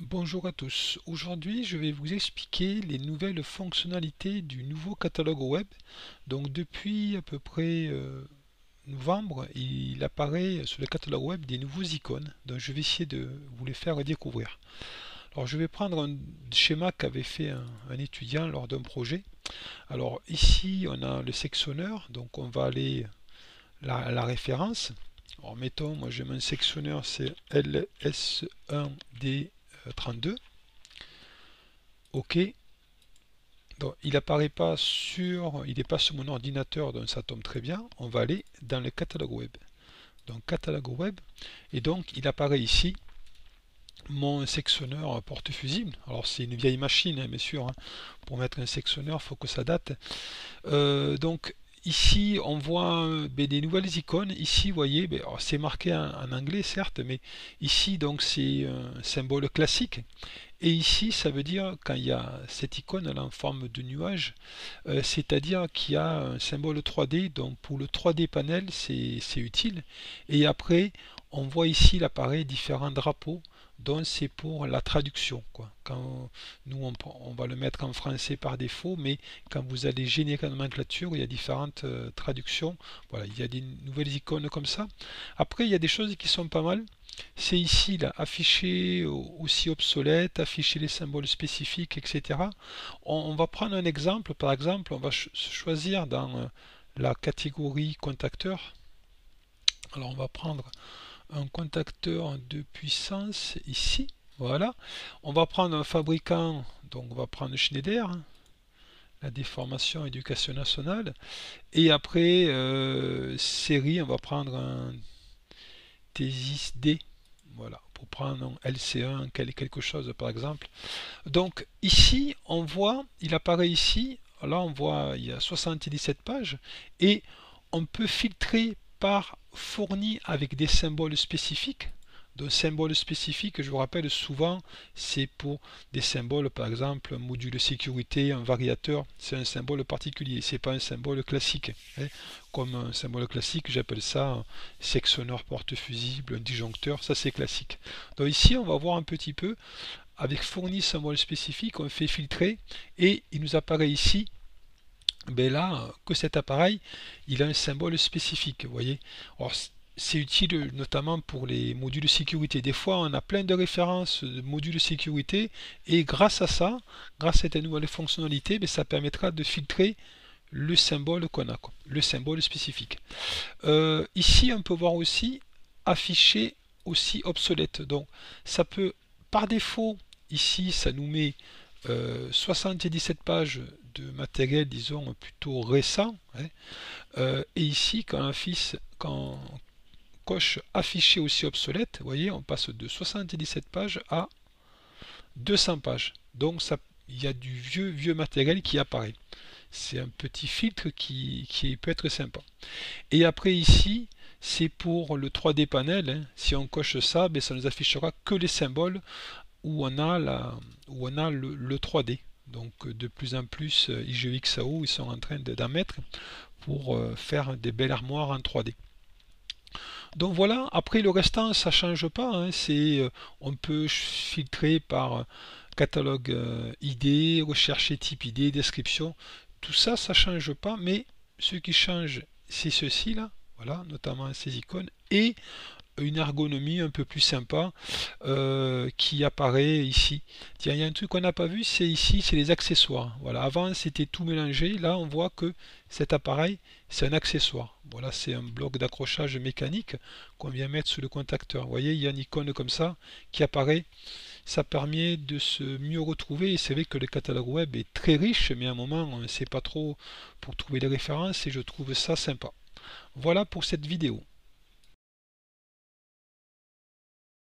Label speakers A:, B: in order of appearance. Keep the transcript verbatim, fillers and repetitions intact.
A: Bonjour à tous. Aujourd'hui, je vais vous expliquer les nouvelles fonctionnalités du nouveau catalogue web. Donc, depuis à peu près euh, novembre, il apparaît sur le catalogue web des nouveaux icônes. Donc, je vais essayer de vous les faire découvrir. Alors, je vais prendre un schéma qu'avait fait un, un étudiant lors d'un projet. Alors, ici, on a le sectionneur. Donc, on va aller à la référence. Alors, mettons, moi j'ai mon sectionneur, c'est L S un D trente-deux. OK. Donc, il apparaît pas sur, il n'est pas sur mon ordinateur, donc ça tombe très bien. On va aller dans le catalogue web. Donc catalogue web, et donc il apparaît ici mon sectionneur porte fusible. Alors c'est une vieille machine, hein, bien sûr. Hein. Pour mettre un sectionneur, il faut que ça date. Euh, donc ici, on voit ben, des nouvelles icônes. Ici, vous voyez, ben, c'est marqué en, en, anglais, certes, mais ici, donc c'est un symbole classique. Et ici, ça veut dire, quand il y a cette icône là, en forme de nuage, euh, c'est-à-dire qu'il y a un symbole trois D, donc pour le trois D panel, c'est utile. Et après, on voit ici l'appareil différents drapeaux, donc c'est pour la traduction. Quoi. Quand nous, on, on, va le mettre en français par défaut, mais quand vous allez générer une nomenclature, il y a différentes euh, traductions. Voilà, il y a des nouvelles icônes comme ça. Après, il y a des choses qui sont pas mal. C'est ici, là, afficher aussi obsolète, afficher les symboles spécifiques, et cetera. On, on va prendre un exemple. Par exemple, on va ch choisir dans euh, la catégorie contacteur. Alors, on va prendre un contacteur de puissance ici. Voilà. On va prendre un fabricant. Donc, on va prendre Schneider. La déformation éducation nationale. Et après, euh, série, on va prendre un Thesis D. Voilà, pour prendre un L C un, quelque chose par exemple. Donc ici, on voit, il apparaît ici, là on voit, il y a soixante-dix-sept pages, et on peut filtrer par fourni avec des symboles spécifiques. Donc symbole spécifique, je vous rappelle souvent, c'est pour des symboles, par exemple, un module sécurité, un variateur, c'est un symbole particulier, c'est pas un symbole classique. Hein. Comme un symbole classique, j'appelle ça un sectionneur porte fusible, un disjoncteur, ça c'est classique. Donc ici, on va voir un petit peu, avec fourni symbole spécifique, on fait filtrer, et il nous apparaît ici, ben là, que cet appareil, il a un symbole spécifique, vous voyez. Alors, c'est utile notamment pour les modules de sécurité. Des fois, on a plein de références de modules de sécurité et grâce à ça, grâce à cette nouvelle fonctionnalité, ben, ça permettra de filtrer le symbole qu'on a, quoi, le symbole spécifique. Euh, ici, on peut voir aussi afficher aussi obsolète. Donc, ça peut, par défaut, ici, ça nous met euh, soixante-dix-sept pages de matériel, disons, plutôt récent. Hein. Euh, et ici, quand on affiche, quand coche affiché aussi obsolète, vous voyez, on passe de soixante-dix-sept pages à deux cents pages. Donc ça, il y a du vieux vieux matériel qui apparaît. C'est un petit filtre qui, qui peut être sympa. Et après ici, c'est pour le trois D panel. Hein. Si on coche ça, ben, ça nous affichera que les symboles où on a, la, où on a le, le trois D. Donc de plus en plus, I G E X A O, ils sont en train d'en mettre pour faire des belles armoires en trois D. Donc voilà, après le restant ça change pas, hein. C'est euh, on peut filtrer par catalogue euh, I D, rechercher type I D, description, tout ça ça change pas, mais ce qui change c'est ceci là, voilà, notamment ces icônes, et une ergonomie un peu plus sympa euh, qui apparaît ici. Tiens, il y a un truc qu'on n'a pas vu, c'est ici, c'est les accessoires. Voilà, avant c'était tout mélangé, là on voit que cet appareil c'est un accessoire. Voilà, c'est un bloc d'accrochage mécanique qu'on vient mettre sous le contacteur. Vous voyez, il y a une icône comme ça qui apparaît. Ça permet de se mieux retrouver, et c'est vrai que le catalogue web est très riche, mais à un moment on ne sait pas trop pour trouver les références, et je trouve ça sympa. Voilà pour cette vidéo.